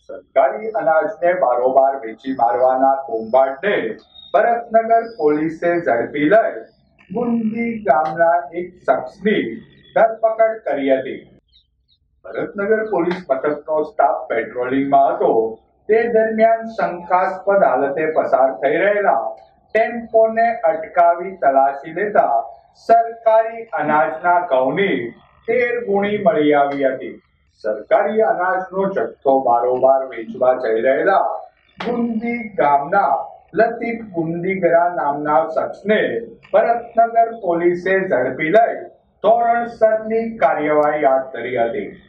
સરકારી અનાજને બારોબાર વેચી મારવાના કૌભાંડને ભરતનગર પોલીસે ઝડપી લઈ ગુંદી ગામના એક શખ્સની ધરપકડ કરી હતી. ભરતનગર પોલીસ મથકનો સ્ટાફ પેટ્રોલિંગમાં હતો તે દરમિયાન શંકાસ્પદ હાલતે પસાર થઈ રહેલા ટેમ્પોને અટકાવી તલાશી લેતા સરકારી અનાજના ઘઉંની 13 ગુણી મળી આવી હતી. સરકારી અનાજનો જથ્થો બારોબાર વેચવા જઈ રહેલા ગુંદી ગામના લતીફ ગુંદીગરા નામના શખ્સને ભરતનગર પોલીસે ઝડપી લઈ ધોરણસરની કાર્યવાહી હાથ ધરી હતી.